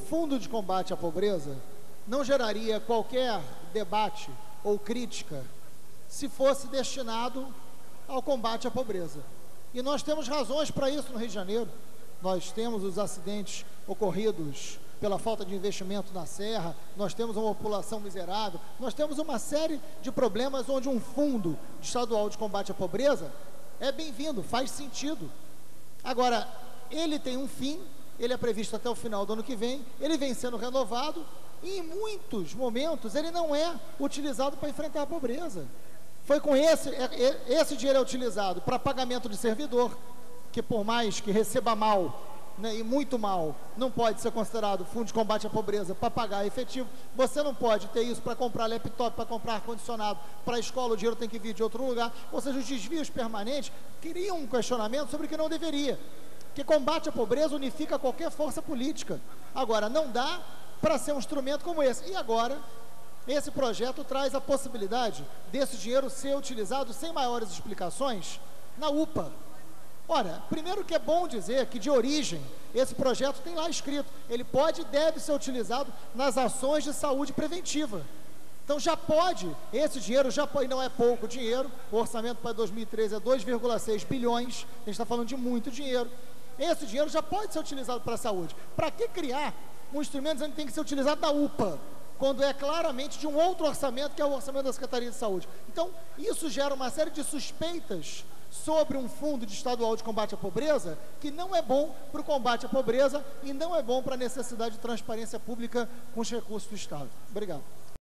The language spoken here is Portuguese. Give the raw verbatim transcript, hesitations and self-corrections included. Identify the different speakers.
Speaker 1: Fundo de Combate à Pobreza não geraria qualquer debate ou crítica se fosse destinado ao combate à pobreza. E nós temos razões para isso no Rio de Janeiro. Nós temos os acidentes ocorridos pela falta de investimento na Serra, nós temos uma população miserável, nós temos uma série de problemas onde um fundo estadual de combate à pobreza é bem-vindo, faz sentido. Agora, ele tem um fim, ele é previsto até o final do ano que vem, ele vem sendo renovado e em muitos momentos ele não é utilizado para enfrentar a pobreza. Foi com esse, esse dinheiro é utilizado para pagamento de servidor, que por mais que receba mal, né, e muito mal, não pode ser considerado fundo de combate à pobreza para pagar efetivo. Você não pode ter isso para comprar laptop, para comprar ar-condicionado, para a escola o dinheiro tem que vir de outro lugar. Ou seja, os desvios permanentes criam um questionamento sobre o que não deveria. Que combate à pobreza unifica qualquer força política. Agora, não dá para ser um instrumento como esse. E agora, esse projeto traz a possibilidade desse dinheiro ser utilizado sem maiores explicações na U P A. Ora, primeiro que é bom dizer que de origem, esse projeto tem lá escrito, ele pode e deve ser utilizado nas ações de saúde preventiva. Então já pode, esse dinheiro já pode, não é pouco dinheiro, o orçamento para dois mil e treze é dois vírgula seis bilhões, a gente está falando de muito dinheiro. Esse dinheiro já pode ser utilizado para a saúde. Para que criar um instrumento dizendo que tem que ser utilizado na U P A, quando é claramente de um outro orçamento, que é o orçamento da Secretaria de Saúde? Então, isso gera uma série de suspeitas sobre um fundo de estadual de combate à pobreza, que não é bom para o combate à pobreza e não é bom para a necessidade de transparência pública com os recursos do Estado. Obrigado.